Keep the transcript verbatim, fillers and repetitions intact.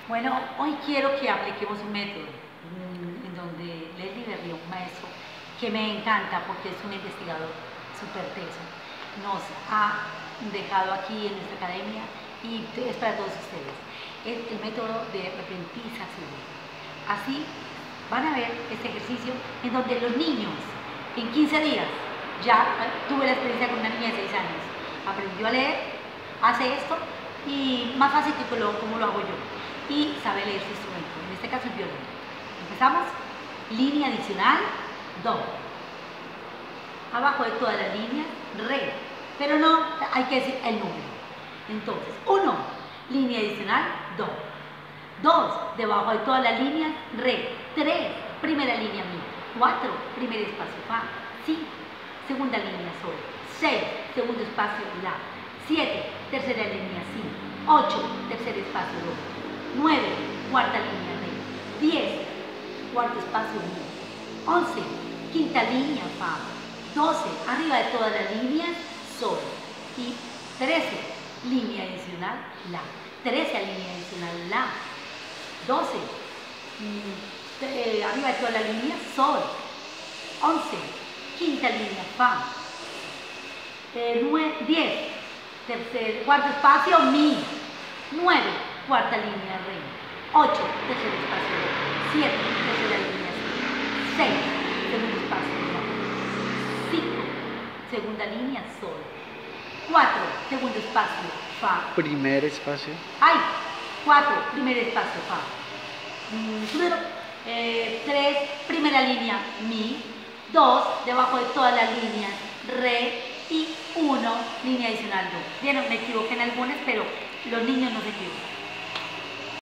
Bueno, hoy quiero que apliquemos un método en donde Leslie Berrió, un maestro que me encanta porque es un investigador súper teso, nos ha dejado aquí en nuestra academia y es para todos ustedes. Es el método de repentización. Así van a ver este ejercicio en donde los niños en quince días, ya tuve la experiencia con una niña de seis años, aprendió a leer, hace esto y más fácil que lo, como lo hago yo, y sabe leer su instrumento, en este caso el violín. Empezamos, línea adicional, do, abajo de todas las líneas, re, pero no hay que decir el número. Entonces, uno, línea adicional, do, dos, debajo de todas las líneas, re, tres, primera línea, mi, cuatro, primer espacio, fa, cinco, segunda línea, sol, seis, segundo espacio, la, siete, tercera línea, si, ocho, tercer espacio, do, nueve, cuarta línea, re, diez, cuarto espacio, mi, once, quinta línea, fa, doce, arriba de todas las líneas, sol, y trece, línea adicional, la, trece, línea adicional, la, doce, eh, arriba de todas las líneas, sol, once, quinta línea, fa, eh, diez, tercer, cuarto espacio, mi, nueve, cuarta línea, re, ocho, tercer espacio, re, siete, tercera línea, si, seis, segundo espacio, la, cinco, segunda línea, sol, cuatro, segundo espacio, fa, primer espacio, ay, cuatro, primer espacio, fa, eh, tres, primera línea, mi, dos, debajo de todas las líneas, re, y uno, línea adicional, do. Bien, me equivoqué en algunas, pero los niños no se equivocan.